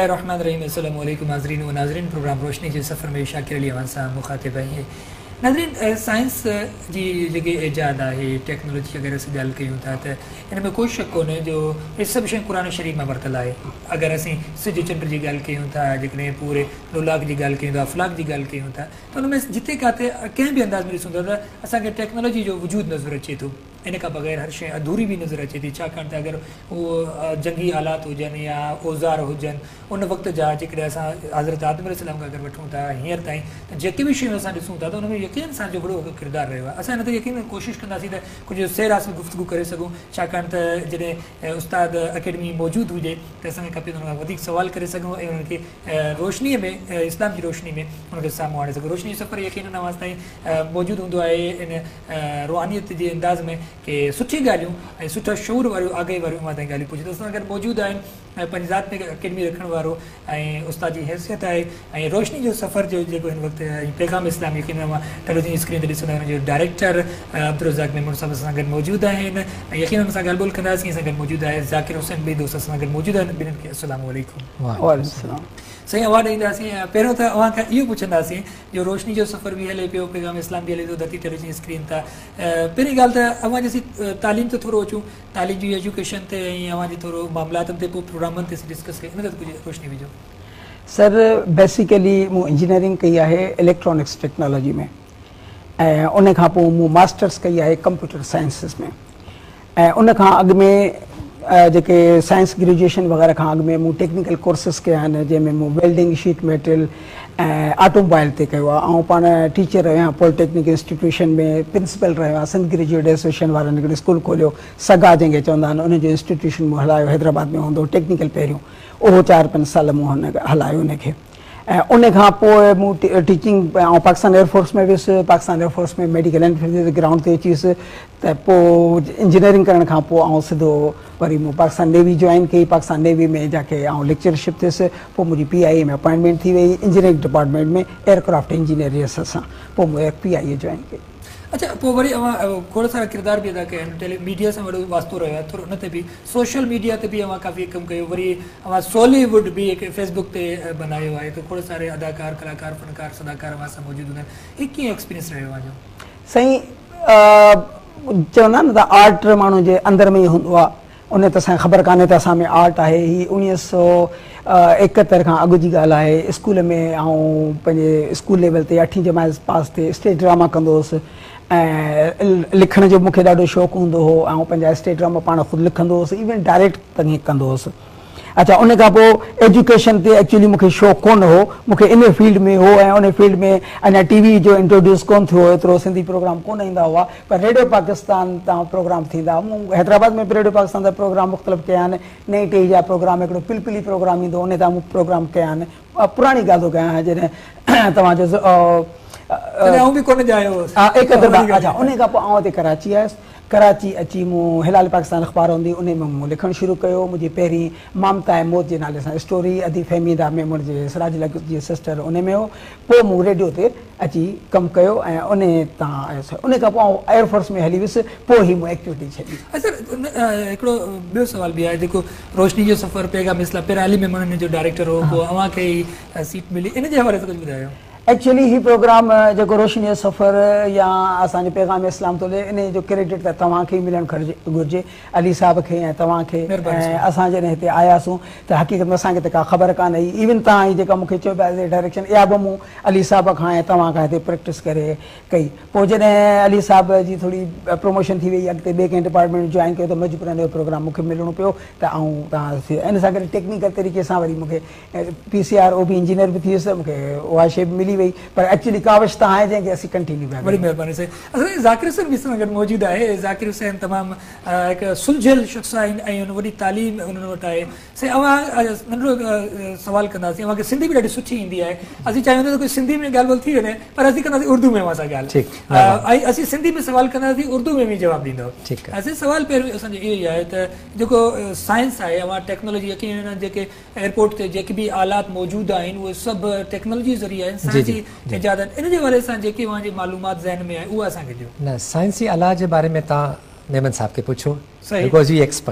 बिस्मिल्लाहिर्रहमानिर्रहीम। अस्सलामु अलैकुम नाज़रीन व नाज़रीन। प्रोग्राम रोशनी जे सफ़र में शाकिर अली अहमद साहब मुखातिब है। नाज़रीन, साइंस जी जेके ईजाद है, टेक्नोलॉजी अगर असीं ॻाल्हि कयूं था त इन में कोई शक कोन्हे जो ये सभु शयूं क़ुरान शरीफ़ में वरितल आहे। अगर असीं सिज चंड जी ॻाल्हि कयूं था, जेकॾहिं पूरे लोलाक जी ॻाल्हि कयूं था, अफ़लाक जी ॻाल्हि कयूं था, त उन में जिते किथे कंहिं बि अंदाज़ में ॾिसूं था त असांखे टेक्नोलॉजी जो वजूद नज़र अचे थो। इन खां बग़ैर हर शइ अधूरी भी नज़र अचे थी, छाकाणि त अगरि उहो जंगी हालात हुजनि या औज़ार हुजनि उन वक़्त जा, जेकॾहिं असां हज़रत आदम अलैहिस्सलाम खां अगरि वठूं था हींअर ताईं, त जेके बि शयूं असां ॾिसूं था त उन में यकीन सां जो वॾो किरदारु रहियो आहे। असां हिन ते यकीन कोशिशि कंदासीं त कुझु सैर हासिल गुफ़्तगू करे सघूं, छाकाणि त जॾहिं उस्ताद अकेडमी मौजूदु हुजे त असांखे खपे त हुन खां वधीक सुवाल करे सघूं ऐं उन्हनि खे रोशनीअ में, इस्लाम जी रोशनी में उनखे साम्हूं आणे सघूं। रोशनी सफ़र यकीन अवाज़ ताईं मौजूदु हूंदो आहे इन रुहानियत जे अंदाज़ में कि सुठी ॻाल्हियूं ऐं सुठा शौर वारियूं आगाही वारियूं मां ताईं ॻाल्हियूं पुछे त असां गॾु मौजूदु आहिनि पंहिंजी ज़ात में अकेडमी रखण वारो ऐं उस्ताद जी हैसियत आहे ऐं रोशनी जो सफ़र जो जेको हिन वक़्तु ऐं पैगाम इस्लाम यकीन मां टेलीविज़न स्क्रीन ते ॾिसंदा आहियूं, जो डायरेक्टर अब्दुल रज़ाक मेमून साहब असां गॾु मौजूदु आहिनि ऐं यकीन असां ॻाल्हि ॿोल कंदासीं। असां गॾु मौजूदु आहे ज़ाकिर हुसैन, ॿई दोस्त असां गॾु मौजूदु आहिनि। ॿिन्हिनि खे अस्सलामु अलैकुम। साईं अवार्ड ॾींदासीं। पहिरियों त अव्हां खां इहो पुछंदासीं जो रोशनी जो सफ़र बि हले पियो, पैगाम इस्लाम बि हले थो धरती टेलीविज़न स्क्रीन तां। पहिरीं ॻाल्हि त अव्हां जैसी तालीम ते थोरो अचूं, तालीम जी एजुकेशन ते ऐं अव्हां जे थोरो मामलातनि ते, पोइ प्रोग्रामनि ते डिस्कस कयूं, इन ते कुझु रोशनी विझो। सर बेसिकली मूं इंजीनियरिंग कई आहे इलेक्ट्रॉनिक्स टेक्नोलॉजी में ऐं उन खां पोइ मूं मास्टर्स कई आहे कंप्यूटर साइंसिस में ऐं उन खां अॻु में जेके साइंस ग्रेजुएशन वग़ैरह खां अॻु में मूं टेक्निकल कोर्सिस कया आहिनि, जंहिंमें मूं वेल्डिंग, शीट मेटल ऐं ऑटोमोबाइल ते कयो आहे। ऐं पाण टीचर रहियो आहियां पॉलिटेक्निक इंस्टीट्यूशन में, प्रिंसिपल रहियो आहियां। सिंध ग्रेजुएट एसोसिएशन वारनि हिकिड़ो स्कूल खोलियो, सगा जंहिंखे चवंदा आहिनि, उनजो इंस्टीट्यूशन मूं हलायो, हैदराबाद में हूंदो टेक्निकल पहिरियों, उहो 4-5 साल मूं हुन हलायो उनखे। ऐं उन खां पोइ मूं टीचिंग ऐं पाकिस्तान एयरफोर्स में वियुसि। पाकिस्तान एयरफोर्स में मेडिकल एंड ग्राउंड ते अचीसि त पोइ इंजीनियरिंग करण खां पोइ ऐं सिधो वरी मूं पाकिस्तान नेवी जॉइन कई। पाकिस्तान नेवी में जाके ऐं लेक्चरशिप थियुसि। पोइ मुंहिंजी PIA में अपॉइंटमेंट थी वई इंजीनियरिंग डिपार्टमेंट में, एयरक्राफ्ट इंजीनियर जी हैसियत सां। पोइ मूं PIA जॉइन कई। अच्छा, पोइ वरी अव्हां खोड़ सारा किरदार बि अदा कया आहिनि, मीडिया सां वॾो वास्तो रहियो आहे, थोरो उन ते बि सोशल मीडिया ते बि अव्हां काफ़ी कमु कयो। वरी अव्हां सॉलीवुड बि हिकु फेसबुक ते बनायो आहे, त खोड़ सारे अदाकार, कलाकार, फनकार, सदाकार अव्हां सां मौजूदु हूंदा आहिनि। हीउ कीअं एक्सपीरियंस रहियो आहे? साईं चवंदा आहिनि त आर्ट माण्हू जे अंदरि में ई हूंदो आहे, उन ते असांखे ख़बर कान्हे त असां में आर्ट आहे। हीअ 1971 खां अॻु जी ॻाल्हि आहे। स्कूल में ऐं पंहिंजे स्कूल लेवल ते 8वीं जमात पास ते स्टेज ड्रामा कंदो हुउसि ऐं लिखण जो मूंखे ॾाढो शौक़ु हूंदो हो ऐं पंहिंजा स्टेज ड्रामा पाण ख़ुदि लिखंदो हुउसि, इवन डायरेक्ट तंग कंदो हुउसि। अच्छा, उन खां पोइ एजुकेशन ते एक्चुअली मूंखे शौक़ु कोन हो, मूंखे इन फील्ड में हो ऐं उन फील्ड में अञा TV जो इंट्रोड्यूस कोन थियो, एतिरो सिंधी प्रोग्राम कोन ईंदा हुआ, पर रेडियो पाकिस्तान तां प्रोग्राम थींदा। मूं हैदराबाद में रेडियो पाकिस्तान जा प्रोग्राम मुख़्तलिफ़ कया आहिनि। नई टी जा प्रोग्राम, हिकिड़ो पिलपिली प्रोग्राम ईंदो, उन तां मूं प्रोग्राम कया आहिनि। पुराणी ॻाल्हि थो कयां, जॾहिं तव्हांजो अच्छा, उन खां पोइ आउं हिते कराची आयुसि। कराची अची मूं हिलाल पाकिस्तान अख़बार हूंदी, उन में मूं लिखणु शुरू कयो। मुंहिंजी पहिरीं ममता ऐं मौत जे नाले सां स्टोरी अदी फहमीदा मेमून जे सिराज लग जी सिस्टर उन में हो। पोइ मूं रेडियो ते अची कमु कयो ऐं उन तां आयुसि। उन खां पोइ आउं एयरफोर्स में हली वियुसि, पोइ ई मूं एक्टिविटी छॾी। अच्छा, हिकिड़ो ॿियो सुवाल बि आहे, जेको रोशनी जो सफ़र पैगाम इस्लाम, पहिरियों अली मेमून जो डायरेक्टर हो, पोइ अव्हांखे ई सीट मिली, इन जे हवाले सां कुझु ॿुधायो। एक्चुअली ही प्रोग्राम जेको रोशनी जो सफ़र या असांजे पैगाम इस्लाम तो इन जो क्रेडिट त तव्हांखे ई मिलणु घुरिजे, अली साहब खे ऐं तव्हांखे। ऐं असां जॾहिं हिते आयासीं त हक़ीक़त में असांखे त का ख़बर कान हुई। इवन तव्हां जी जेका मूंखे चयो पिया डायरेक्शन, इहा बि मूं अली साहब खां ऐं तव्हां खां हिते प्रैक्टिस करे कई। पोइ जॾहिं अली साहब जी थोरी प्रमोशन थी वई, अॻिते ॿिए कंहिं डिपार्टमेंट जॉइन कयो, त मजबूरन जो प्रोग्राम मूंखे मिलणो पियो त आउं तव्हां इन सां गॾु टेक्निकल तरीक़े सां वरी मूंखे PCR OB इंजीनियर बि थी वियुसि, मूंखे उहा शइ बि मिली वई। पर एक्चुअली काविश त आहे जंहिंखे असीं कंटिन्यू कया। बड़ी महिरबानी साईं। असांजे ज़ाकिर हुसैन बि असां गॾु मौजूदु आहे। ज़ाकिर हुसैन तमामु हिकु सुलझियल शख़्स आहिनि ऐं हुन वॾी तालीम उन्हनि वटि आहे। साईं, अव्हां नंढिड़ो सवालु कंदासीं। अव्हांखे सिंधी बि ॾाढी सुठी ईंदी आहे। असीं चाहियूं था त कोई सिंधी में ॻाल्हि ॿोल्हि थी वञे, पर असीं कंदासीं उर्दू में अव्हां सां ॻाल्हि, ऐं असीं सिंधी में सवालु कंदासीं, उर्दू में बि जवाबु ॾींदव। असीं सवालु पहिरियों असांजो इहो ई आहे त जेको साइंस आहे, अव्हां टेक्नोलॉजी, यकीन जेके एयरपोर्ट ते जेके बि आलात मौजूदु आहिनि उहे सभु टेक्नोलॉजी ज़रिए आहिनि, साइंसी इजाद आहिनि। इन जे हवाले सां जेकी अव्हांजी मालूमात ज़हन में आहे उहा असांखे ॾियो। न, साइंसी आला जे बारे में तव्हां मेमन साहब खे पुछो, बिकॉज़ ही एक्सपर्ट आहे।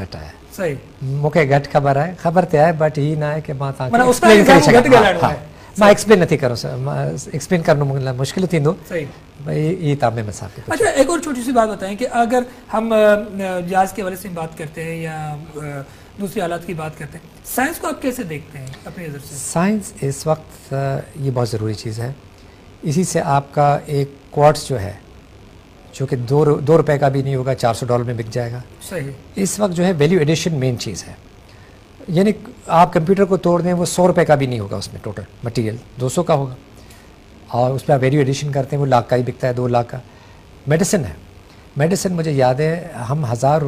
सही मूंखे घटि ख़बर आहे, ख़बर त आहे बट हीअ न आहे की मां माना तव्हांखे उस्ताद एक्सप्लेन करे सां घटि ॻाल्हाइणो सघां। आहे। मां एक्सप्लेन नथी करो एक्सप्लेन करणु मुंहिंजे लाइ मुश्किल थींदो, सही। भाई ये तामे में साफ़। अच्छा, एक और छोटी सी बात बताएं कि अगर हम जहाज के हवाले से बात करते हैं या दूसरी हालात की बात करते हैं, साइंस को आप कैसे देखते हैं अपनी नज़र से? साइंस इस वक्त ये बहुत ज़रूरी चीज़ है। इसी से आपका एक क्वार्ट्स जो है, जो कि दो रुपए का भी नहीं होगा, $400 में बिक जाएगा। सही। इस वक्त जो है वैल्यू एडिशन मेन चीज़ है, यानी आप कंप्यूटर को तोड़ दें वो $100 का भी नहीं होगा, उसमें टोटल मटेरियल 200 का होगा, और उस पर आप वैल्यू एडिशन करते हैं वो लाख का ही बिकता है, 2 लाख का। मेडिसिन है, मेडिसिन मुझे याद है हम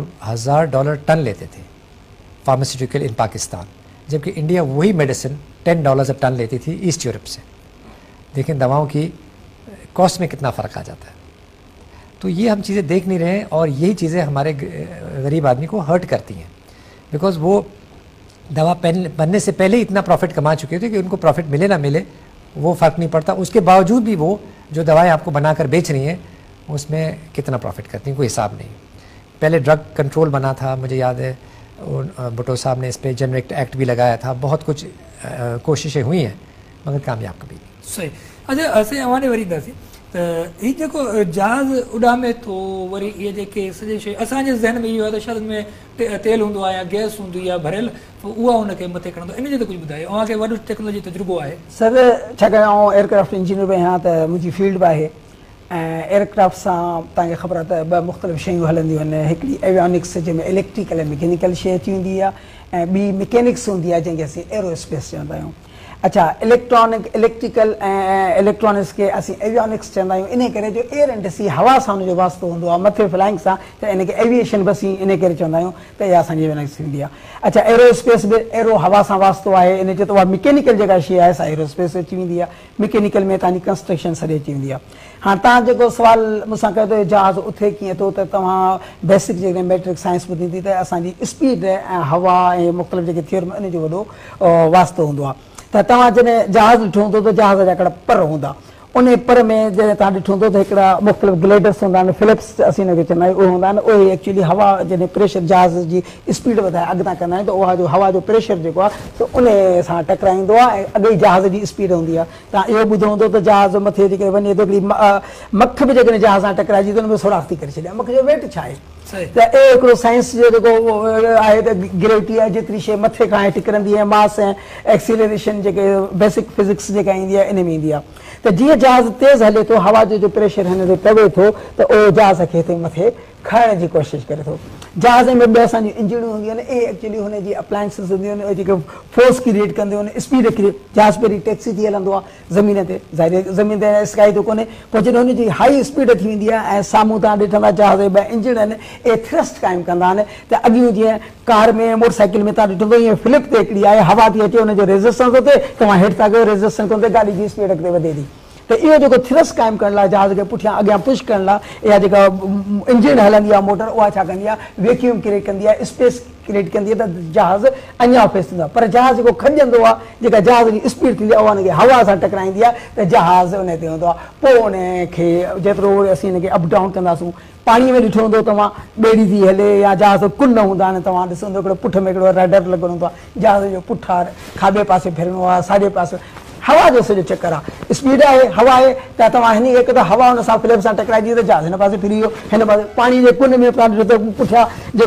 $1000 टन लेते थे फार्मास्यूटिकल इन पाकिस्तान, जबकि इंडिया वही मेडिसिन $10 टन लेती थी ईस्ट यूरोप से। देखें दवाओं की कॉस्ट में कितना फ़र्क आ जाता है। तो ये हम चीज़ें देख नहीं रहे हैं, और यही चीज़ें हमारे गरीब आदमी को हर्ट करती हैं, बिकॉज वो दवा बनने से पहले ही इतना प्रॉफिट कमा चुके थे कि उनको प्रॉफिट मिले ना मिले वो फ़र्क नहीं पड़ता। उसके बावजूद भी वो जो दवाएं आपको बनाकर बेच रही हैं उसमें कितना प्रॉफिट करती हैं कोई हिसाब नहीं। पहले ड्रग कंट्रोल बना था, मुझे याद है भुट्टो साहब ने इस पर जेनरिक एक्ट भी लगाया था, बहुत कुछ कोशिशें हुई हैं मगर कामयाब कभी नहीं। सही। अच्छा, असें अवाने वरींदासीं त हीउ जेको जहाज़ उॾामे थो, वरी इहे जेके सॼे शइ असांजे ज़हन में इहो आहे त शायदि में तेल हूंदो आहे या गैस हूंदी आहे भरियल, उहा हुनखे मथे खणंदो, इन जो त कुझु ॿुधायो। अव्हांखे वॾो टेक्नोलॉजी तजुर्बो आहे? सर छाकाणि आउं एयरक्राफ्ट इंजीनियर बि आहियां, त मुंहिंजी फील्ड बि आहे, ऐं एयरक्राफ्ट सां तव्हांखे ख़बर आहे त 2 मुख़्तलिफ़ शयूं हलंदियूं आहिनि। हिकिड़ी एवियॉनिक्स जंहिंमें इलेक्ट्रिकल ऐं मैकेनिकल शइ अची वेंदी आहे, ऐं ॿी मैकेनिक्स हूंदी आहे जंहिंखे असीं एरोस्पेस चवंदा आहियूं। अच्छा, इलेक्ट्रिकल ऐं इलेक्ट्रॉनिक्स खे असीं एवियॉनिक्स चवंदा आहियूं, इन करे जो एयर एंड सी हवा सां हुनजो वास्तो हूंदो आहे, मथे फ्लाइंग सां, त इनखे एविएशन बि असीं इन करे चवंदा आहियूं त इहा असांजी एवियॉनिक्स थींदी आहे। अच्छा, एरोस्पेस बि एरो हवा सां वास्तो आहे, इन जो त उहा मैकेनिकल जेका शइ आहे सा एरोस्पेस अची वेंदी आहे। मैकेनिकल में तव्हांजी कंस्ट्रक्शन सॼी अची वेंदी आहे। हाणे तव्हां जेको सुवाल मूंसां कयो त जहाज़ उथे कीअं थो, त तव्हां बेसिक जेकॾहिं मैट्रिक साइंस ॿुधी त असांजी स्पीड ऐं हवा ऐं मुख़्तलिफ़ जेके थियोरी इन जो वॾो वास्तो हूंदो आहे। त तव्हां जॾहिं जहाज़ ॾिठो हूंदो त जहाज़ जा हिकिड़ा पर हूंदा, उन पर में जॾहिं तव्हां ॾिठो हूंदो त हिकिड़ा मुख़्तलिफ़ ग्लेडर्स हूंदा आहिनि, फिलिप्स असीं हिनखे चवंदा आहियूं, उहे हूंदा आहिनि। उहे एक्चुअली हवा जॾहिं प्रेशर जहाज़ जी स्पीड वधाए अॻितां कंदा आहिनि त उहा जो हवा जो प्रेशर जेको आहे त उन सां टकराईंदो आहे, ऐं अॻे जहाज़ जी स्पीड हूंदी आहे। तव्हां इहो ॿुधो हूंदो त जहाज़ मथे जेके वञे थो, हिकिड़ी मख बि जेकॾहिं जहाज़ सां टकराइजी त हुन में सोराख़ थी करे छॾिया, मख जो वेट छा आहे। त इहो हिकिड़ो साइंस जो जेको आहे त ग्रेविटी आहे, जेतिरी शइ मथे खां हेठि किरंदी आहे, मास ऐं एक्सीलरेशन जेके बेसिक फिज़िक्स जेका ईंदी आहे इन में ईंदी आहे। त जीअं जहाज़ तेज़ हले थो, हवा जो प्रेशर हिन ते पवे थो त उहो जहाज़ खे हिते मथे खणण जी कोशिशि करे थो। जहाज़ में ॿ असांजी इंजणूं हूंदियूं आहिनि, इहे एक्चुअली हुनजी अप्लायंसिस हूंदियूं आहिनि, जेके फोर्स क्रिएट कंदियूं आहिनि, स्पीड क्रिएट। जहाज़ पहिरीं टैक्सी थी हलंदो आहे ज़मीन ते, ज़ाहिर ज़मीन ते स्काई थो कोन्हे, पोइ जॾहिं हुनजी हाई स्पीड थी वेंदी आहे ऐं साम्हूं तव्हां ॾिठंदा जहाज़ जा 2 इंजण आहिनि, इहे थ्रस्ट क़ाइमु कंदा आहिनि। त अॻियूं जीअं कार में मोटरसाइकिल में तव्हां ॾिठो ईअं फ्लिप ते हिकिड़ी आहे, हवा थी अचे, हुनजो रेज़िस्टेंस थो थिए, तव्हां हेठि था कयो, रेज़िस्टेंस कोन थिए, गाॾी जी स्पीड अॻिते वधे थी। त इहो जेको थ्रस्ट क़ाइमु करण लाइ जहाज़ खे पुठियां अॻियां पुश करण लाइ इहा जेका इंजन हलंदी आहे मोटर, उहा छा कंदी आहे, वैक्यूम क्रिएट कंदी आहे, स्पेस क्रिएट कंदी आहे, त जहाज़ अञा फेस थींदो आहे। पर जहाज़ जेको खॼंदो आहे, जेका जहाज़ जी स्पीड थींदी आहे, उहा हुनखे हवा सां टकराईंदी आहे, त जहाज़ उन ते हूंदो आहे। पोइ उनखे जेतिरो असीं हिनखे अप डाउन कंदासूं, पाणीअ में ॾिठो हूंदो तव्हां, ॿेड़ी थी हले या जहाज़ कुन हूंदा आहिनि, तव्हां ॾिसंदो हिकिड़ो पुठ में हिकिड़ो रडर लॻल हूंदो आहे, जहाज़ जो पुठा खाॿे पासे फिरणो आहे, साॼे पासे, हवा जो सॼो चक्कर आहे, स्पीड आहे, हवा आहे, त तव्हां हिन हिकु त हवा हुन सां फिलिप सां टकराइजी त जहाज़ हिन पासे फिरी वियो, हिन पासे पाणी जे कुन में तव्हां ॾिठो त पुठियां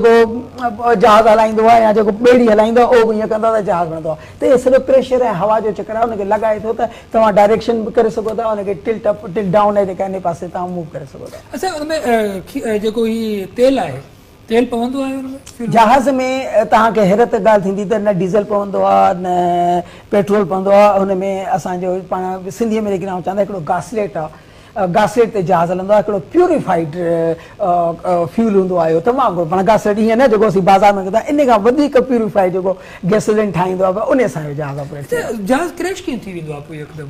जेको जहाज़ हलाईंदो आहे या जेको ॿेड़ी हलाईंदो आहे उहो बि ईअं कंदो आहे त जहाज़ वणंदो आहे। त इहे सॼो प्रेशर ऐं हवा जो चक्कर आहे, हुनखे लॻाए थो त तव्हां डायरेक्शन बि करे सघो था, हुनखे टिल्ट अप टिल्ट डाउन आहे जेका इन पासे तव्हां मूव करे सघो था। अच्छा, हुनमें जेको हीउ तेल आहे, तेल पवंदो आहे हुनमें? जहाज़ में तव्हांखे हैरत ॻाल्हि थींदी त न डीज़ल पवंदो आहे न पेट्रोल पवंदो आहे, हुन में असांजो पाण सिंधीअ में जेके चवंदा हिकिड़ो गासलेट आहे, गासलेट ते जहाज़ हलंदो आहे, हिकिड़ो प्यूरिफाइड फ्यूल हूंदो आहे, तमामु पाण गासलेट ईअं न जेको असीं बाज़ारि में कंदा आहियूं, इन खां वधीक प्यूरिफाइड जेको गैसोलिन ठाहींदो आहे, उन सां इहो जहाज़ ऑपरेट थींदो आहे। जहाज़ क्रैश कीअं थी वेंदो आहे पोइ यकदमि?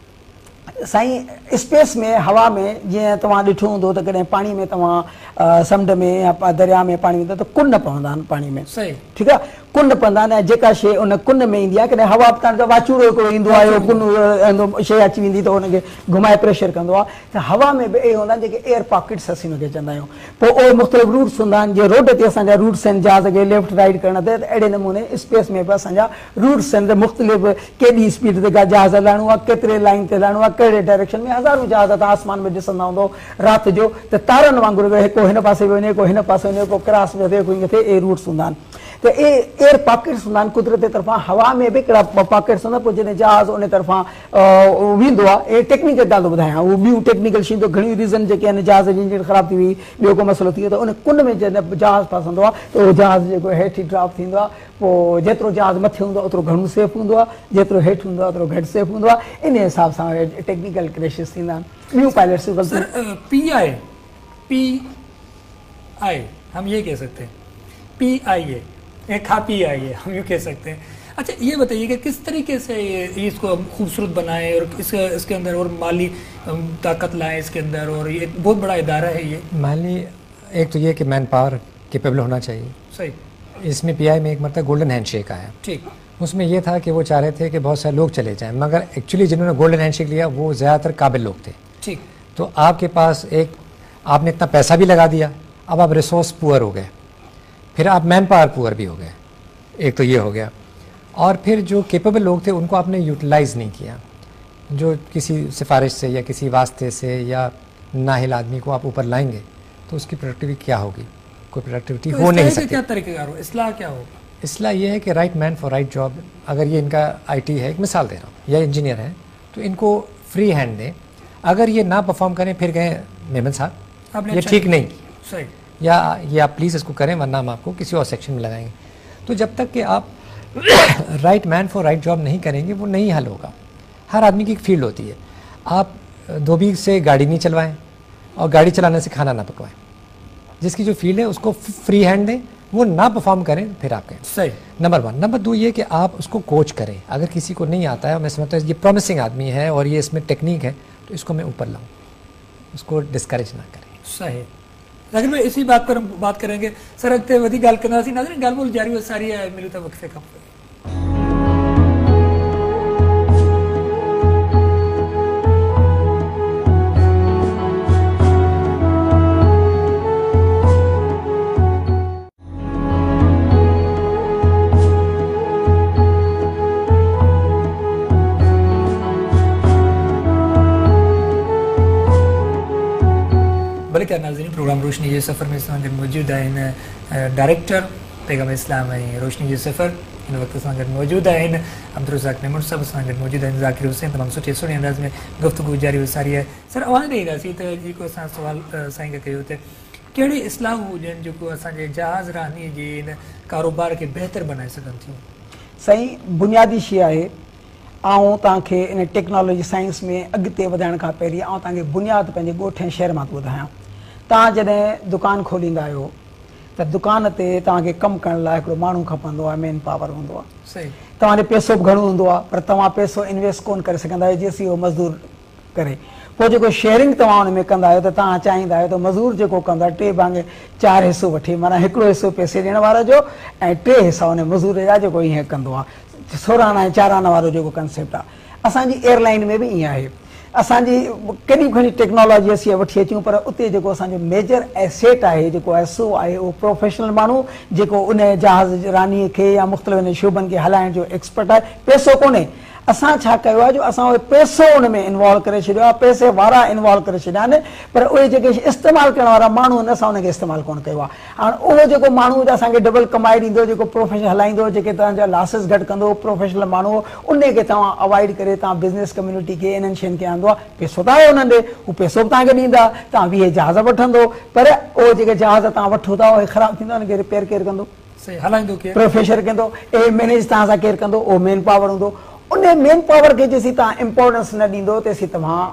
साईं, स्पेस में हवा में जीअं तव्हां ॾिठो हूंदो त कॾहिं पाणी में तव्हां समुंड में या दरिया में पाणी में त कुन पवंदा आहिनि पाणी में, सही, ठीकु आहे। कुन पवंदा आहिनि ऐं जेका शइ उन कुन में ईंदी आहे कॾहिं हवा तव्हां जो वाचूड़ो हिकिड़ो ईंदो आहे कुन शइ अची वेंदी त हुनखे घुमाए प्रेशर कंदो आहे त हवा में बि अहिड़े हूंदा आहिनि जेके एयर पॉकेट्स असीं हुनखे चवंदा आहियूं पोइ उहे मुख़्तलिफ़ रूट्स हूंदा आहिनि जीअं रोड ते असांजा रूट्स आहिनि जहाज़ खे लेफ्ट राइट करण ते त अहिड़े नमूने स्पेस में बि असांजा रूट्स आहिनि त मुख़्तलिफ़ केॾी स्पीड ते जहाज़ हलाइणो आहे केतिरे लाइन ते हलाइणो आहे कहिड़े डायरेक्शन में हज़ारूं जहाज़ तव्हां आसमान में ॾिसंदा हूंदो राति जो त तारनि वांगुरु हिकु हिन पासे वञे को हिन पासे वञे को क्रॉस में थिए को ईअं थिए इहे रूट्स हूंदा आहिनि त एयर पॉकेट्स हूंदा आहिनि कुदरत जे तरफ़ां हवा में बि हिकिड़ा पॉकेट्स हूंदा पोइ जॾहिं जहाज़ उन तरफ़ां वेंदो आहे टेक्निकल ॻाल्हि थो ॿुधायां उहो ॿियूं टेक्निकल शयूं त घणियूं रीज़न जेके आहिनि जहाज़ जी इंजन ख़राब थी वई ॿियो को मसइलो थी वियो त उन कुन में जॾहिं जहाज़ फसंदो आहे त उहो जहाज़ जेको हेठि ड्रॉप थींदो आहे पोइ जेतिरो जहाज़ मथे हूंदो आहे ओतिरो घणो सेफ हूंदो आहे जेतिरो हेठि हूंदो आहे ओतिरो घटि सेफ हूंदो आहे इन हिसाब सां टेक्निकल क्रैशिस थींदा आहिनि ॿियूं पायलट्स PI हम ये कह सकते हैं PIA PIA हम यूँ कह सकते हैं। अच्छा ये बताइए कि किस तरीके से ये इसको खूबसूरत बनाए और इसके अंदर और माली ताकत लाए इसके अंदर और ये एक बहुत बड़ा इदारा है ये माली एक तो ये कि मैन पावर केपेबल होना चाहिए सही इसमें PI में एक मतलब गोल्डन हैंडशेक आया ठीक उसमें ये था कि वो चाह रहे थे कि बहुत सारे लोग चले जाएं मगर एक्चुअली जिन्होंने गोल्डन हैंडशेक लिया वो ज़्यादातर काबिल लोग थे ठीक तो आपके पास एक आपने इतना पैसा भी लगा दिया अब आप रिसोर्स पुअर हो गए फिर आप मैन पावर पुअर भी हो गए एक तो ये हो गया और फिर जो केपेबल लोग थे उनको आपने यूटिलाइज़ नहीं किया जो किसी सिफारिश से या किसी वास्ते से या नाहिल आदमी को आप ऊपर लाएंगे तो उसकी प्रोडक्टिविटी क्या होगी कोई प्रोडक्टिविटी हो नहीं सकती क्या तरीक़ेकार हो इस्लाह क्या होगा इस्लाह ये है कि right man for right job अगर ये इनका IT है एक मिसाल दे रहा हूँ या इंजीनियर है तो इनको फ्री हैंड दें अगर ये ना परफॉर्म करें फिर गए मेमन साहब ये ठीक नहीं सही या ये आप प्लीज़ इसको करें वरना हम आपको किसी और सेक्शन में लगाएंगे तो जब तक कि आप right man for right job नहीं करेंगे वो नहीं हल होगा हर आदमी की एक फील्ड होती है आप धोबी से गाड़ी नहीं चलवाएं और गाड़ी चलाने से खाना ना पकवाएं जिसकी जो फील्ड है उसको फ्री हैंड दें वो ना परफॉर्म करें फिर आप कहें सही नंबर 1 नंबर 2 ये कि आप उसको कोच करें अगर किसी को नहीं आता है मैं समझता हूँ ये प्रॉमिसिंग आदमी है और ये इसमें टेक्निक है तो इसको मैं ऊपर लाऊं उसको डिस्करेज ना करें सही लेकिन मैं इसी बात पर हम बात करेंगे सर अगते वधी गाल करना सी नाज़रीन गाल बोल जारी सारी है मिलूं था वक्फे खां पोइ भले नाज़रीन प्रोग्राम रोशनी जे सफ़र में असां गॾु मौजूदु आहिनि डायरेक्टर पैगाम इस्लाम ऐं रोशनी जे सफ़र हिन वक़्तु असां गॾु मौजूदु आहिनि अब्दुर्रज़ाक मेमून साहब असां गॾु मौजूदु आहिनि ज़ाकिर हुसैन तमामु सुठे सुहिणे अंदाज़ में गुफ़्तगू जारी विसारी आहे सर आवाज़ ॾेईंदासीं त जेको असां सुवाल साईं खे कयो त कहिड़ी इस्लाहूं हुजनि जेको असांजे जहाज़ रानी जे हिन कारोबार खे बहितर बनाए सघनि थियूं साईं बुनियादी शइ आहे आउं तव्हांखे इन टेक्नोलॉजी साइंस में अॻिते वधाइण खां पहिरीं आउं तव्हांखे बुनियादु पंहिंजे ॻोठ ऐं शहर मां थो ॿुधायां तव्हां जॾहिं दुकानु खोलींदा आहियो त दुकान ते तव्हांखे कमु करण लाइ हिकिड़ो माण्हू खपंदो आहे मेन पावर हूंदो आहे सही तव्हांजो पैसो बि घणो हूंदो आहे पर तव्हां पैसो इन्वेस्ट कोन करे सघंदा आहियो जेसीं उहो मज़दूर करे पोइ जेको शेयरिंग तव्हां हुन में कंदा आहियो त तव्हां चाहींदा आहियो त मज़दूर जेको कंदो आहे 3 भाङे 4 हिसो वठे माना हिकिड़ो हिसो पैसे ॾियण वारे जो ऐं 3 हिसा हुन मज़दूर जा जेको ईअं कंदो आहे 16 आना ऐं 4 आना वारो जेको कंसेप्ट आहे असांजी एयरलाइन में बि ईअं आहे असांजी केॾी घणी टेक्नोलॉजी असीं वठी अचूं पर उते जेको असांजो मेजर एसेट आहे जेको आहे सो आहे उहो प्रोफेशनल माण्हू जेको उन जहाज़ रानीअ खे या मुख़्तलिफ़ शोबनि खे हलाइण जो एक्सपर्ट आहे पैसो कोन्हे असां छा कयो आहे जो असां उहे पैसो उन में इन्वॉल्व करे छॾियो आहे पैसे वारा इन्वॉल्व करे छॾिया आहिनि पर उहे जेके इस्तेमालु करण वारा माण्हू आहिनि असां उनखे इस्तेमालु कोन कयो आहे हाणे उहो जेको माण्हू असांखे डबल कमाई ॾींदो जेको प्रोफेशन हलाईंदो जेके तव्हांजा लॉसिस घटि कंदो प्रोफेशनल माण्हू उनखे तव्हां अवॉइड करे तव्हां बिज़नेस कम्युनिटी खे इन्हनि शयुनि खे आंदो आहे पैसो त आहे उन्हनि ॾे हू पैसो बि तव्हांखे ॾींदा तव्हां 20 जहाज़ वठंदो पर उहे जेके जहाज़ तव्हां वठो था उहे ख़राबु थींदा उनखे रिपेयर केरु कंदो हलाईंदो केरु प्रोफेसर कंदो मैनेज तव्हां सां केरु कंदो उहो मेन पावर हूंदो उन मेन पावर खे जेसीं तव्हां इम्पोर्टेंस न ॾींदो तेसीं तव्हां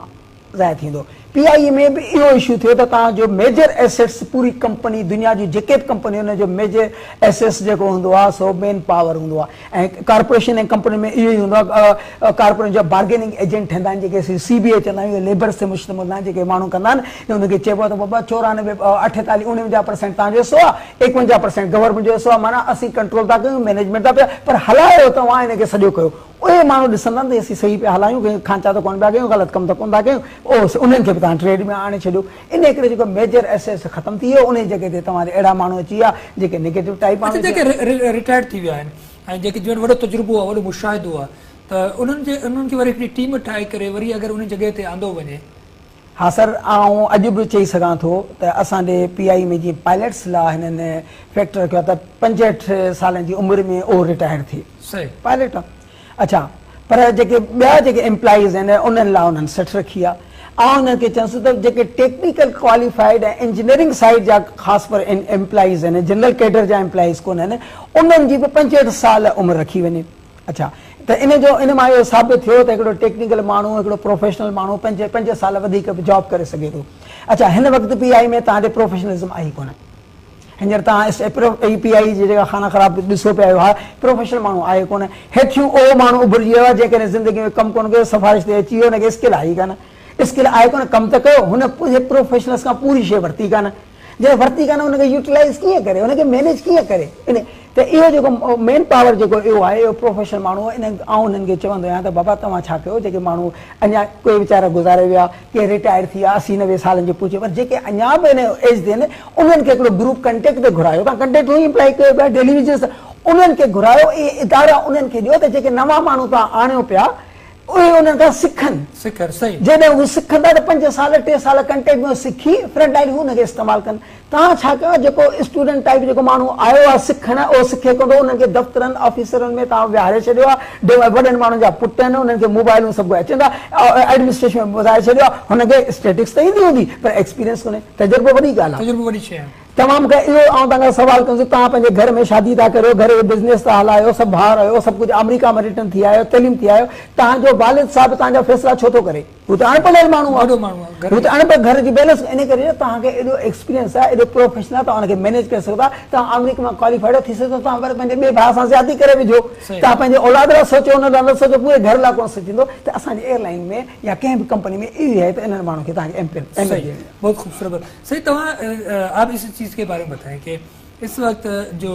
ज़ाया थींदो। PIE में भी इहो इशू थियो त तव्हांजो मेजर एसेट्स पूरी कंपनी दुनिया जी जेके बि कंपनी हुन जो मेजर एसेट्स जेको हूंदो आहे सो मेन पावर हूंदो आहे। ऐं कॉर्पोरेशन ऐं कंपनी में इहो ई हूंदो आहे, कॉर्पोरेशन जा बार्गेनिंग एजेंट हूंदा आहिनि जेके CBA चवंदा आहियूं, लेबर से मुश्तमिल हूंदा आहिनि, जेके माण्हू कंदा आहिनि हुनखे चइबो आहे त बाबा 94 48 49% तव्हांजो हिसो आहे, 51% गवर्नमेंट जो हिसो आहे, माना असीं कंट्रोल था कयूं, मैनेजमेंट था पिया, पर हलायो तव्हां हिनखे सॼो कयो। उहे माण्हू ॾिसंदा त असीं सही पिया हलायूं, कंहिं खांचा त कोन पिया कयूं, ग़लति कमु त कोन था कयूं, उन्हनि खे बि तव्हां ट्रेड में आणे छॾियो। इन करे जेको मेजर एसेट्स ख़तमु थी वियो, उन जॻह ते तव्हांजे अहिड़ा माण्हू अची विया जेके नेगेटिव टाइप आहिनि, जेके रिटायर्ड थी विया आहिनि ऐं जेके जो वॾो तजुर्बो आहे, वॾो मुशाहिदो आहे, त उन्हनि खे वरी हिकिड़ी टीम ठाहे करे वरी अगरि उन जॻह ते आंदो वञे। हाँ सर, आउं अॼु बि चई सघां थो त असांजे PIE में जीअं पायलट्स लाइ हिननि फैक्टर कयो त 65 सालनि जी उमिरि में उहो रिटायर थी सही पायलट आहे। अच्छा, पर जेके ॿिया जेके एम्प्लॉइज़ आहिनि उन्हनि लाइ उन्हनि सेट रखी आहे। ऐं उन्हनि खे चवंसि त जेके टेक्निकल क्वालिफाइड ऐं इंजीनियरिंग साइड जा ख़ासि पर एम्प्लॉइज़ आहिनि, जनरल कैडर जा एम्प्लॉइज़ कोन आहिनि, उन्हनि जी बि 65 साल उमिरि रखी वञे। अच्छा, त इन मां इहो साबित थियो त हिकिड़ो टेक्निकल माण्हू, हिकिड़ो प्रोफेशनल माण्हू 5 साल वधीक बि जॉब करे सघे थो। अच्छा, हिन वक़्तु PIE में तव्हांजे प्रोफेशनलिज़म आई कोन। हींअर तव्हां PIE जी जेका खाना ख़राब ॾिसो पिया हा, प्रोफेशनल माण्हू आहे कोन। हेठियूं उहो माण्हू उभरिजी वियो आहे जेकॾहिं ज़िंदगी में कमु कोन कयो, सिफारिश ते अची वियो, हुनखे स्किल आहे कान, स्किल आहे कोन, कमु त कयो, हुन प्रोफेशनल्स खां पूरी शइ वरिती कान, जॾहिं वरिती कान हुनखे यूटिलाइज़ कीअं करे, हुनखे मैनेज कीअं करे। त इहो जेको मेन पावर जेको इहो आहे, इहो प्रोफेशनल माण्हू आहे। हुननि खे चवंदो आहियां त बाबा तव्हां छा कयो, जेके माण्हू अञा कोई वीचारा गुज़ारे विया, के रिटायर थी विया 80 90 सालनि जे पूछे, पर जेके अञा बि हिन एज ते आहिनि उन्हनि खे हिकिड़ो ग्रुप कंटेक्ट ते घुरायो, तव्हां कंटेक्ट उहो अप्लाई कयो पिया टेलीविजन, उन्हनि खे घुरायो, इहे इदारा उन्हनि खे ॾियो त जेके नवां माण्हू तव्हां आणियो पिया उहे उन्हनि खां सिखनि। जॾहिं उहे सिखंदा त 5 साल 3 साल कंटेक्ट में सिखी फ्रंट लाइन हुनखे इस्तेमालु कनि। तव्हां छा कयो, जेको स्टूडेंट टाइप जेको माण्हू आयो आहे सिखण, उहो सिखे कोन, उन्हनि खे दफ़्तरनि ऑफिसरनि में तव्हां विहारे छॾियो आहे, वॾनि माण्हुनि जा पुट आहिनि, उन्हनि खे मोबाइलूं सभु अचनि था, एडमिनिस्ट्रेशन में ॿुधाए छॾियो आहे, हुनखे स्टेटिक्स त ईंदी हूंदी पर एक्सपीरियंस कोन्हे, तजुर्बो वॾी ॻाल्हि आहे, तजुर्बो वॾी शइ आहे। तमामु इहो आउं तव्हांखां सवाल कयोसि, तव्हां पंहिंजे घर में शादी था करियो, घर जो बिज़नेस था हलायो, सभु ॿार आहियो, सभु कुझु अमेरिका में रिटर्न थी आयो, तइलीम थी आयो, तव्हांजो वालिद साहिबु तव्हांजा फ़ैसिला छो थो करे, हू त अनपढ़ियल माण्हू आहे, हू त अनपढ़ घर जी बैलेंस, इन करे तव्हांखे एॾो एक्सपीरियंस आहे, एॾो प्रोफेशनल आहे, तव्हां हुनखे मैनेज करे सघो था। तव्हां अमेरिका में क्वालिफाइड थी सघो, तव्हां वरी पंहिंजे ॿिए भाउ सां ज़्यादती करे विझो, तव्हां पंहिंजे औलाद लाइ सोचो, हुन लाइ न सोचो, पूरे घर लाइ कोन सोचींदो। त असांजी एयरलाइन में या कंहिं बि कंपनी में इहो आहे त इन्हनि माण्हुनि खे तव्हांखे बहुत खूबसूरत सही। तव्हां आप इस चीज़ के बारे में बताएं कि इस वक्त जो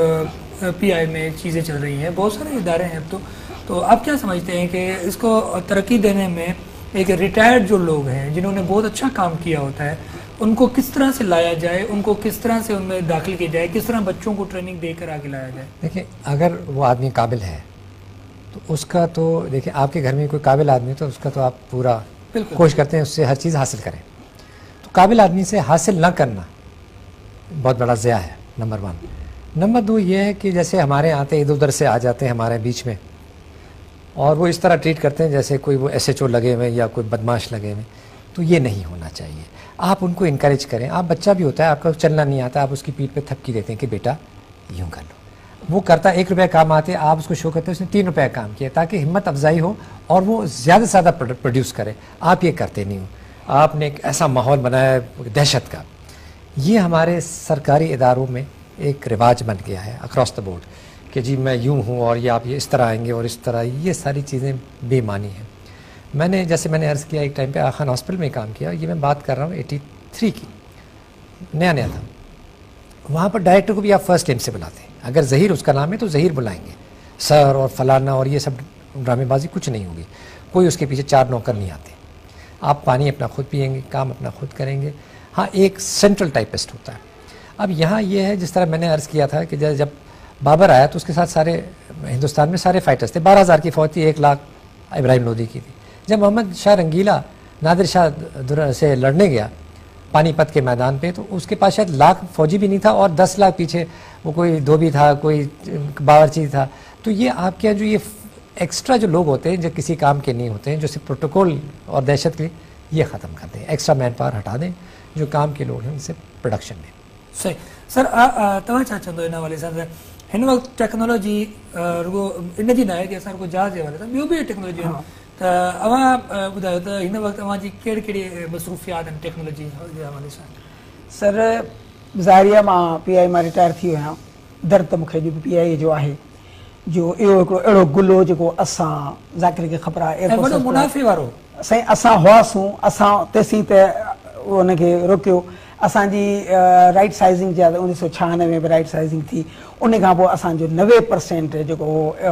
PIE में चीज़ें चल रही हैं, बहुत सारे इदारे हैं अब तो आप क्या समझते हैं कि इसको तरक्की देने में एक रिटायर्ड जो लोग हैं जिन्होंने बहुत अच्छा काम किया होता है, उनको किस तरह से लाया जाए, उनको किस तरह से उनमें दाखिल किया जाए, किस तरह बच्चों को ट्रेनिंग देकर आगे लाया जाए? देखिए, अगर वो आदमी काबिल है तो उसका तो देखिए, आपके घर में कोई काबिल आदमी तो उसका तो आप पूरा कोशिश करते हैं उससे हर चीज़ हासिल करें। तो काबिल आदमी से हासिल ना करना बहुत बड़ा ज़िया है, नंबर 1। नंबर 2 ये है कि जैसे हमारे आते इधर उधर से आ जाते हैं हमारे बीच में और वो इस तरह ट्रीट करते हैं जैसे कोई वो SHO लगे हुए या कोई बदमाश लगे हुए, तो ये नहीं होना चाहिए। आप उनको इनकरेज करें। आप बच्चा भी होता है, आपका चलना नहीं आता, आप उसकी पीठ पे थपकी देते हैं कि बेटा यूँ कर लो, वो करता 1 रुपये काम आते, आप उसको शो करते हैं उसने 3 रुपये काम किया, ताकि हिम्मत अफजाई हो और वो ज़्यादा से ज़्यादा प्रोड्यूस करे। आप ये करते नहीं हो, आपने एक ऐसा माहौल बनाया दहशत का। ये हमारे सरकारी इदारों में एक रिवाज बन गया है अक्रॉस द बोर्ड कि जी मैं यूँ हूँ और ये आप ये इस तरह आएंगे और इस तरह, ये सारी चीज़ें बेमानी हैं। मैंने अर्ज़ किया, एक टाइम पे आखान हॉस्पिटल में काम किया, ये मैं बात कर रहा हूँ 83 की, नया था। वहाँ पर डायरेक्टर को भी आप फर्स्ट नेम से बुलाते हैं, अगर ज़हीर उसका नाम है तो ज़हीर बुलाएंगे, सर और फलाना और ये सब ड्रामेबाजी कुछ नहीं होगी, कोई उसके पीछे 4 नौकर नहीं आते। आप पानी अपना खुद पिएंगे, काम अपना खुद करेंगे। हाँ, एक सेंट्रल टाइपिस्ट होता है। अब यहाँ ये है, जिस तरह मैंने अर्ज़ किया था कि जब बाबर आया तो उसके साथ सारे हिंदुस्तान में सारे फाइटर्स थे, 12,000 की फ़ौज थी, 1 लाख इब्राहिम लोदी की थी। जब मोहम्मद शाह रंगीला नादिर शाह से लड़ने गया पानीपत के मैदान पे, तो उसके पास शायद लाख फौजी भी नहीं था और 10 लाख पीछे वो कोई धोबी था, कोई बावर्ची था। तो ये आपके जो ये एक्स्ट्रा जो लोग होते हैं जो किसी काम के नहीं होते हैं, जो सिर्फ प्रोटोकॉल और दहशत के लिए, ये ख़त्म कर दें, एक्स्ट्रा मैन पावर हटा दें, जो काम के लोग हैं उनसे प्रोडक्शन में। सही सर, तव्हां छा चवंदो इन हवाले सां? हिन वक़्तु टेक्नोलॉजी रुगो इन जी न आहे कि असां रुगो जहाज़ जे हवाले सां, ॿियो बि टेक्नोलॉजी आहिनि त अवां ॿुधायो त हिन वक़्तु अवां जी कहिड़ी कहिड़ी मसरूफ़ियात आहिनि टेक्नोलॉजी जे हवाले सां? सर ज़ाहिरिया मां PI मां रिटायर थी वियो आहियां। दर्द मूंखे अॼु बि PI जो आहे जो इहो हिकिड़ो अहिड़ो गुलो जेको असां ज़ाकिर खे ख़बर आहे वॾो मुनाफ़े वारो साईं असां हुआसीं, असां तेसीं त उनखे रोकियो। असांजी राइट साइज़िंग जा 1996 में राइट साइज़िंग थी। उन खां पोइ असांजो 90% जेको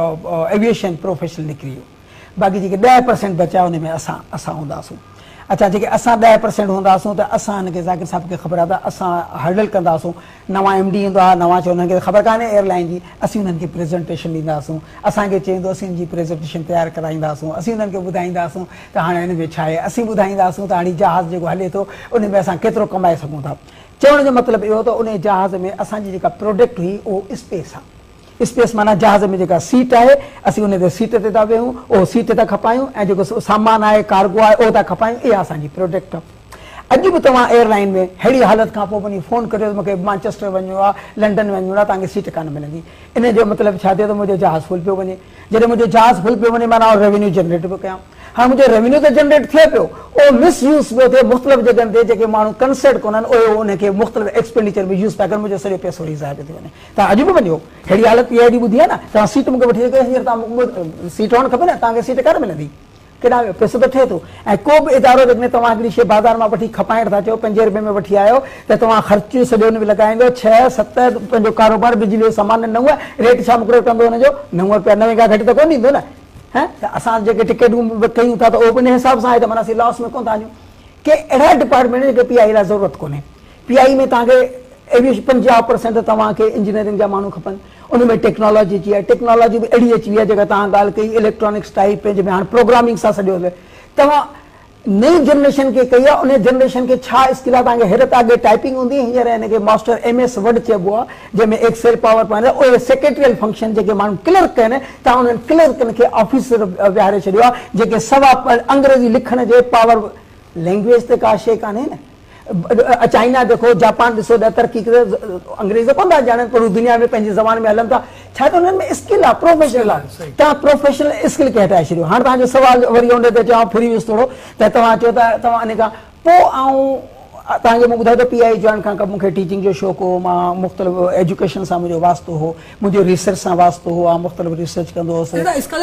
एविएशन प्रोफेशन निकिरी वियो। बाक़ी जेके 10% बचा हुन में असां हूंदासीं। अच्छा, जेके असां 10% हूंदासीं त असां हिनखे ज़ाकिर साहिब खे ख़बर आहे त असां हैंडल कंदासीं। नवां MD ईंदो आहे, नवां चओ हुननि खे ख़बर कान्हे एयरलाइन जी, असीं हुननि खे प्रेज़ेंटेशन ॾींदासीं। असांखे चईंदो असीं हिन जी प्रेज़ेंटेशन तयारु कराईंदासीं। असीं हुननि खे ॿुधाईंदासीं त हाणे हिन में छा आहे। असीं ॿुधाईंदासीं त हाणे जहाज़ जेको हले थो उन में असां केतिरो कमाए सघूं था। चवण जो मतिलबु इहो त उन जहाज़ में असांजी जेका प्रोडक्ट हुई उहो स्पेस आहे। स्पेस माना जहाज़ में जेका सीट आहे असीं उन ते सीट ते था वेहूं, उहो सीट था खपायूं ऐं जेको सामान आहे कार्गो आहे उहो था खपायूं। इहा असांजी प्रोडक्ट आहे। अॼु बि तव्हां एयरलाइन में अहिड़ी हालत खां पोइ वञी फ़ोन करियो त मूंखे मानचेस्टर वञिणो आहे, लंडन वञिणो आहे, तव्हांखे सीट कान मिलंदी। इन जो मतिलबु छा थियो त मुंहिंजो जहाज़ फुल पियो वञे। जॾहिं मुंहिंजो जहाज़ फुल पियो वञे माना रेवेन्यू जनरेट पियो कयां। हाणे मुंहिंजो रेवेन्यू त जनरेट थिए पियो, उहो मिसयूज़ पियो थिए मुख़्तलिफ़ जॻहनि ते। जेके माण्हू कंसर्ट कोन्हनि उहे उनखे मुख़्तलिफ़ एक्सपेंडिचर में यूज़ पिया कनि। मुंहिंजो सॼो पैसो वरी ज़ाया पियो थी वञे। तव्हां अॼु बि वञो, अहिड़ी हालत PI जी ॿुधी आहे न। तव्हां सीट मूंखे वठी करे हींअर तव्हां सीट हुअणु खपे न, तव्हांखे सीट कान मिलंदी। केॾा वियो पैसो त थिए थो। ऐं को बि इदारो जेकॾहिं तव्हां हिकिड़ी शइ बाज़ारि मां वठी खपाइण था चओ, 5 रुपए में वठी आयो त तव्हां ख़र्चु सॼो हुन में लॻाईंदो 6, 7 पंहिंजो कारोबार बिजली जो सामान 9 रेट छा मुक़ररु कंदो हुनजो 9 रुपया, 9 खां घटि त कोन ॾींदो न। त असां जेके टिकेटूं कयूं था त उहो इन हिसाब सां आहे त माना असीं लॉस में कोन था वञूं। के अहिड़ा डिपार्टमेंट जेके PI लाइ ज़रूरत कोन्हे। PI में तव्हांखे एविएशन 50% तव्हांखे इंजीनियरिंग जा माण्हू खपनि। उन में टेक्नोलॉजी अची आहे। टेक्नोलॉजी बि अहिड़ी अची वई आहे जेका तव्हां ॻाल्हि कई इलेक्ट्रॉनिक्स टाइप जंहिंमें हाणे प्रोग्रामिंग सां सॼो हले। तव्हां नई जनरेशन खे कई आहे, उन जनरेशन खे छा स्किल आहे तव्हांखे हैरत आहे। अॻे टाइपिंग हूंदी, हींअर हिनखे मास्टर MS वर्ड चइबो आहे, जंहिंमें एक्सेल पावर पॉइंट उहे सेक्रेटरियल फंक्शन जेके माण्हू क्लर्क आहिनि, तव्हां उन्हनि क्लर्कनि खे ऑफिसर विहारे छॾियो आहे जेके सवा अंग्रेज़ी लिखण जे पावर। लैंग्वेज त का शइ कान्हे न। चाइना देखो, जापान ॾिसो, तरक़ी करे अंग्रेज़ कोन था ॼाणनि पर दुनिया में पंहिंजी ज़बान में हलनि था। छा त हुननि में स्किल आहे, प्रोफेशनल आहे। तव्हां प्रोफेशनल स्किल खे हटाए छॾियो। हाणे तव्हांजो सुवाल वरी उन ते चवां फ्री वियुसि थोरो त तव्हां चओ त तव्हां इन खां पोइ तव्हांखे मूं ॿुधायो त PI जॉइन खां मूंखे टीचिंग जो शौक़ु हो। मां मुख़्तलिफ़ एजुकेशन सां मुंहिंजो वास्तो हो, मुंहिंजो रिसर्च सां वास्तो हो। मुख़्तलिफ़ रिसर्च कंदो हुउसि।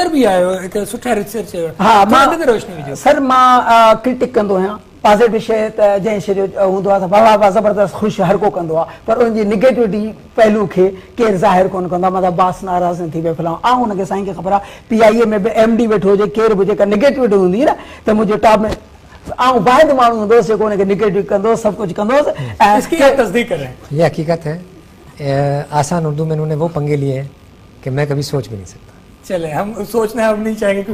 हा, सर मां क्रिटिक कंदो आहियां। पॉज़िटिव शइ त जंहिं शइ जो हूंदो आहे त वाह वाह ज़बरदस्त ख़ुशि हर को कंदो आहे, पर उनजी निगेटिविटी पहलू खे केरु ज़ाहिर कोन कंदो आहे। मतिलबु बास नाराज़ न थी पियो फिलहाल। ऐं हुनखे साईं खे ख़बर आहे PI में बि MD वेठो हुजे, केर बि जेका निगेटिविटी हूंदी न त मुंहिंजे टॉप में वाहिद माण्हू हूंदोसि जेको हुनखे निगेटिव कंदो, सभु कुझु कंदोसि। ये हकीकत है। आसान उर्दू में उन्होंने वो पंगे लिए हैं कि मैं कभी सोच भी नहीं सकता। चले हम सोचना हम नहीं चाहेंगे।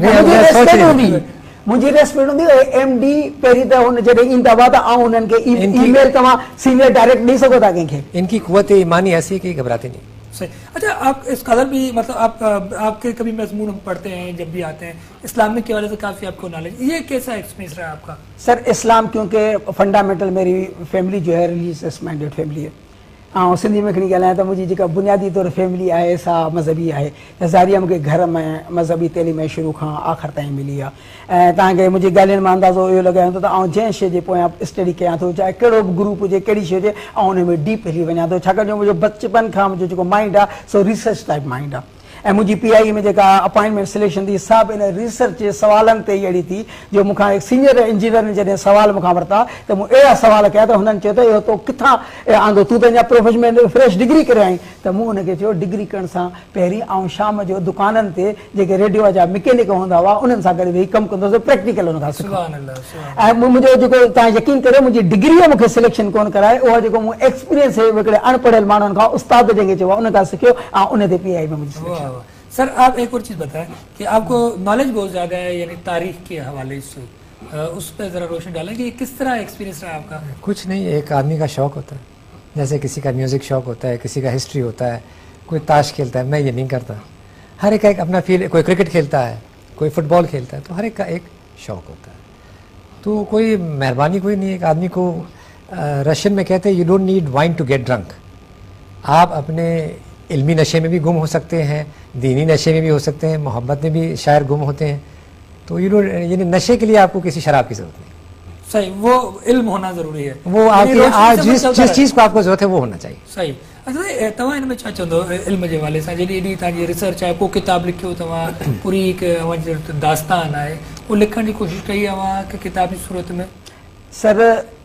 मुंहिंजी रेस्पेक्ट हूंदी MD पहिरीं त हुन जॾहिं ईंदा हुआ त उन्हनि खे ईमेल तव्हां सीनियर डायरेक्ट ॾेई सघो था कंहिंखे। इनकी कुव्वत ईमानी ऐसी है कि घबराते नहीं। सही। अच्छा, आप इस कदर भी मतलब आपके कभी मजमून हम पढ़ते हैं जब भी आते हैं, इस्लामिक के वाले से काफ़ी आपको नॉलेज, ये कैसा एक्सपीरियंस रहा आपका? सर इस्लाम क्योंकि फंडामेंटल मेरी फैमिली जो है रिलीजियस माइंडेड फैमिली है। ऐं सिंधी में खणी ॻाल्हायां त मुंहिंजी जेका बुनियादी तौरु फैमिली आहे सा मज़हबी आहे। त ज़ाहिर मूंखे घर में मज़हबी तइलीम शुरू खां आख़िर ताईं मिली आहे। ऐं तव्हांखे मुंहिंजी ॻाल्हियुनि मां अंदाज़ो इहो लॻायो त जंहिं शइ जे पोयां स्टडी कयां थो, चाहे कहिड़ो बि ग्रुप हुजे, कहिड़ी शइ हुजे, हुन में डीप हली वञा थो। छाकाणि जो मुंहिंजो बचपन खां मुंहिंजो जेको माइंड आहे सो रिसर्च टाइप माइंड आहे। ऐं मुंहिंजी PI में जेका अपॉइंटमेंट सिलेक्शन थी सभु इन रिसर्च जे सवालनि ते ई अहिड़ी थी जो मूंखां हिकु सीनियर इंजीनियर जॾहिं सवाल मूंखां वरिता त मूं अहिड़ा सवाल कया त हुननि चयो त इहो तो किथां आंदो, तूं त अञा प्रोफेशन में फ्रेश डिग्री करे आई। त मूं हुनखे चयो डिग्री करण सां पहिरीं शाम जो दुकाननि ते जेके रेडियो जा मैकेनिक हूंदा हुआ उन्हनि सां गॾु वेही कमु कंदो हुउसि, प्रैक्टिकल हुन खां सिखो। ऐं मुंहिंजो जेको तव्हां यकीन करियो मुंहिंजी डिग्रीअ मूंखे सिलेक्शन कोन कराए, उहा जेको मूं एक्सपीरियंस हिकिड़े अनपढ़ियल माण्हुनि खां उस्ताद जंहिंखे चयो आहे उन खां सिखियो ऐं उन ते PI में मुंहिंजी सिलेक्शन। सर आप एक और चीज़ बताएं कि आपको नॉलेज बहुत ज़्यादा है यानी तारीख के हवाले से, उस पर ज़रा रोशनी डालें कि किस तरह एक्सपीरियंस रहा आपका? कुछ नहीं, एक आदमी का शौक़ होता है, जैसे किसी का म्यूज़िक शौक़ होता है, किसी का हिस्ट्री होता है, कोई ताश खेलता है, मैं ये नहीं करता। हर एक का एक अपना फील्ड, कोई क्रिकेट खेलता है, कोई फुटबॉल खेलता है, तो हर एक का एक शौक़ होता है। तो कोई मेहरबानी कोई नहीं। एक आदमी को रशियन में कहते हैं you don't need wine to get drunk. आप अपने इल्मी नशे में भी गुम हो सकते हैं, दीनी नशे में भी हो सकते हैं, मोहब्बत में भी शायर गुम होते हैं, तो यानी नशे के लिए आपको किसी शराब की ज़रूरत नहीं। सही, वो इल्म होना ज़रूरी है, वो आपके जिस चीज़ को आपको ज़रूरत है वो होना चाहिए। सही। अच्छा, तव्हां हिन में छा चवंदो इल्म जे हवाले सां, जॾहिं एॾी तव्हांजी रिसर्च आहे, को किताब लिखियो तव्हां, पूरी हिकु दास्तान आहे, उहो लिखण जी कोशिशि कई अव्हां की किताबी सूरत में? सर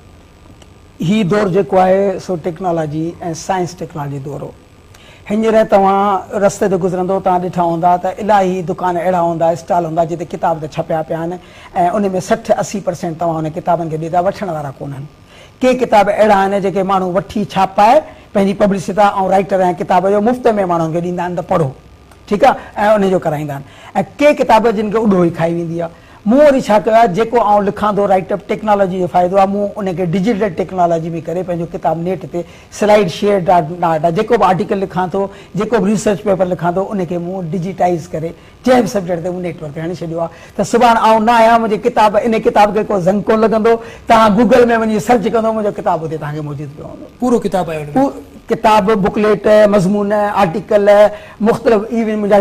ही दौर जेको आहे सो टेक्नोलॉजी ऐं साइंस टेक्नोलॉजी दौर हो। हींअर तव्हां रस्ते ते गुज़रंदो तव्हां ॾिठा हूंदा त इलाही दुकान अहिड़ा हूंदा, स्टॉल हूंदा जिते किताब त छपिया पिया आहिनि ऐं उन में 60-80% तव्हां उन किताबनि खे ॾींदा, वठण वारा कोन्हनि। के किताब अहिड़ा आहिनि जेके माण्हू वठी छापाए पंहिंजी पब्लिसिटी ऐं राइटर ऐं किताब जो मुफ़्त में माण्हुनि खे ॾींदा आहिनि त पढ़ो, ठीकु आहे, ऐं उनजो कराईंदा आहिनि। ऐं के किताब जिन खे उॾो ई खाई वेंदी आहे। मूं वरी छा कयो आहे, जेको आउं लिखां थो राइटअप टेक्नोलॉजी जो फ़ाइदो आहे, मूं उनखे डिजिटल टेक्नोलॉजी में करे पंहिंजो किताब नेट ते स्लाइड शेयर डाटा, जेको बि आर्टिकल लिखां थो, जेको बि रिसर्च पेपर लिखां थो, उनखे मूं डिजिटाइज़ करे जंहिं बि सब्जेक्ट ते मूं नेटवर्क हणी छॾियो आहे त सुभाणे आउं न आहियां, मुंहिंजी किताब इन किताब खे को ज़ंग कोन लॻंदो, तव्हां गूगल में वञी सर्च कंदो, मुंहिंजो किताब उते तव्हांखे मौजूदु पियो हूंदो। पूरो किताब आहे, किताब, बुकलेट, मज़मून, आर्टिकल, मुख़्तलिफ़ इवन मुंहिंजा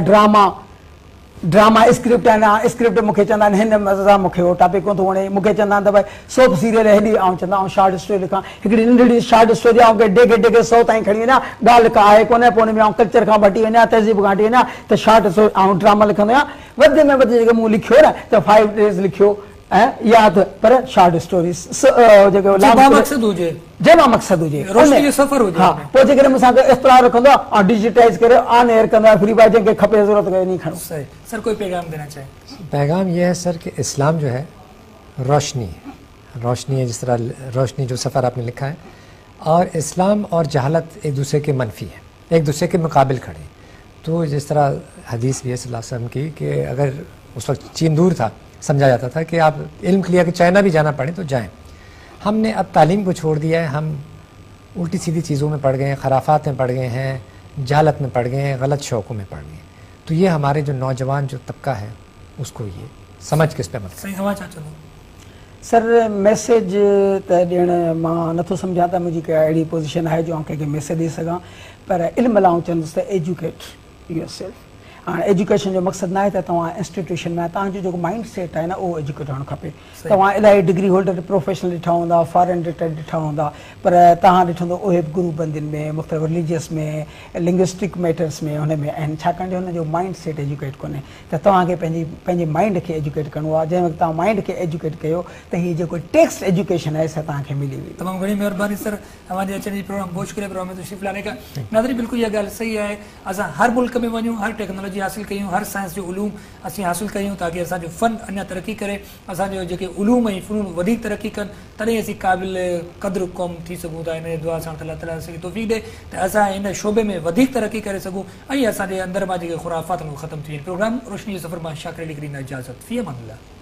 ड्रामा स्क्रिप्ट आहिनि। स्क्रिप्ट मूंखे चवंदा आहिनि हिन मज़ा मूंखे उहो टॉपिक कोन थो वणे, मूंखे चवंदा आहिनि त भई सोप सीरियल हेॾी, ऐं चवंदा आऊं शॉर्ट स्टोरी लिखां, हिकिड़ी नंढड़ी शॉर्ट स्टोरी ऐं डेगे 100 ताईं खणी वञा, ॻाल्हि का आहे कोन्हे, पोइ हुन में आऊं कल्चर खां वठी वञा, तहज़ीब खां वठी वञा, त शॉर्ट स्टोरी ऐं ड्रामा लिखंदो आहियां। वधि में वधि जेके मूं लिखियो न त 5 days लिखियो ऐं यादि, पर शॉर्ट स्टोरीज़ जेको मक़सदु हुजे, जंहिं मक़सदु हुजे, रोशनी जो सफ़र हुजे। हा, पोइ जेकॾहिं मूंसां इख़्तिलाफ़ रखंदो आहे ऐं डिजिटाइज़ करे ऑन एयर कंदो आहे, फ्री बाय जंहिंखे खपे ज़रूरत करे नहीं खणो। सही। सर कोई पैगाम देना चाहे? पैगाम यह है सर कि इस्लाम जो है रोशनी है, रोशनी है, जिस तरह रोशनी जो सफ़र आपने लिखा है, और इस्लाम और जहालत एक दूसरे के मनफी है, एक दूसरे के मुकाबिल खड़े। तो जिस तरह हदीस भी है सल्लल्लाहु अलैहि वसल्लम की कि अगर उस वक्त चीन दूर था, समझा जाता था कि आप इल्म के लिए अगर चाइना भी जाना पड़े तो जाएं। हमने अब तालीम को छोड़ दिया है, हम उल्टी सीधी चीज़ों में पड़ गए हैं, खराफात में पड़ गए हैं, जहालत में पड़ गए हैं, गलत शौक़ों में पड़ गए हैं। तो ये हमारे जो नौजवान जो तबका है उसको ये समझ के इस पर मत। सही हवा चाचो सर मैसेज त ॾियणु मां नथो सम्झां त मुंहिंजी का अहिड़ी पोज़ीशन आहे जो आउं कंहिंखे मैसेज ॾेई सघां, पर इल्म लाइ आउं चवंदुसि त एजुकेट योरसेल्फ। हाणे एजुकेशन जो मक़सदु न आहे त तव्हां इंस्टीट्यूशन में तव्हांजो जेको माइंड सेट आहे न उहो एजुकेट हुअणु खपे। तव्हां इलाही डिग्री होल्डर प्रोफेशनल ॾिठा हूंदा, फॉरेन ॾिठा हूंदा, पर तव्हां ॾिठो उहे बि गुरू बंदियुनि में, मुख़्तलिफ़ रिलीजियस में, लिंग्विस्टिक मैटर्स में, हुन में आहिनि, छाकाणि जो हुनजो माइंड सेट एजुकेट कोन्हे। त तव्हांखे पंहिंजे माइंड खे एजुकेट करिणो आहे। जंहिं वक़्तु तव्हां माइंड खे एजुकेट कयो त हीअ जेको टेक्स्ट एजुकेशन आहे सा तव्हांखे मिली वेंदी। तमामु घणी महिरबानी सर, हमारे अचण जी प्रोग्राम पहुच करे प्रोग्राम में तशरीफ़ लाने का। नाज़रीन बिल्कुल इहा ॻाल्हि सही आहे, असां हर मुल्क में वञूं, हर टेक्नोलॉजी हासिल कयूं, हर साइंस जो उलूम असीं हासिल कयूं ताकि असांजो फ़न अञा तरक्की करे, असांजो जेके उलूम ऐं फ़नून वधीक तरक्की कनि, तॾहिं असीं क़ाबिल क़द्र क़ौम थी सघूं था। इन दुआ सां अल्लाह ताला असांखे तौफ़ीक़ ॾे त असां इन शोबे में वधीक तरक्की करे सघूं ऐं असांजे अंदर मां जेके ख़ुराफ़ात ख़तमु थी वञनि। प्रोग्राम रोशनी जो सफ़र मां शाकिर अली खे ॾींदा इजाज़त। फ़ी अमान अल्लाह।